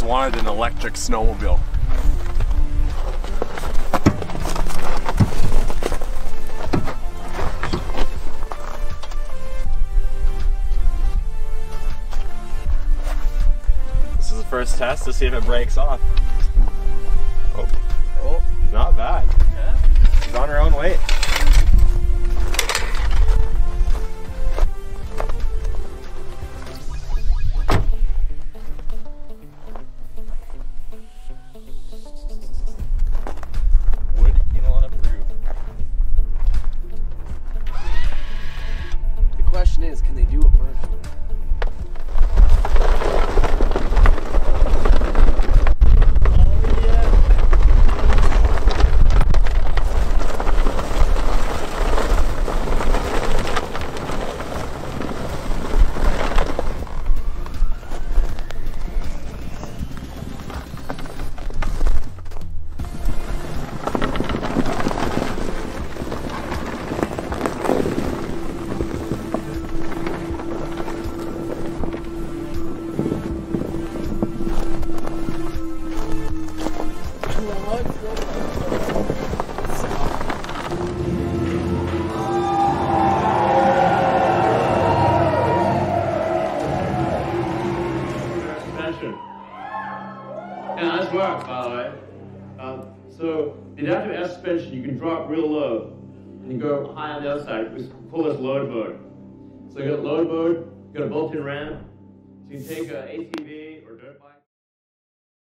always wanted an electric snowmobile. This is the first test to see if it breaks off. Oh, not bad. Yeah. She's on her own weight. The question is, can they do a burn? Yeah, nice work, by the way. So the adaptive air suspension, you can drop real low, and you go high on the other side. We call this load mode. So you got load mode, you got a built-in ramp, so you can take an ATV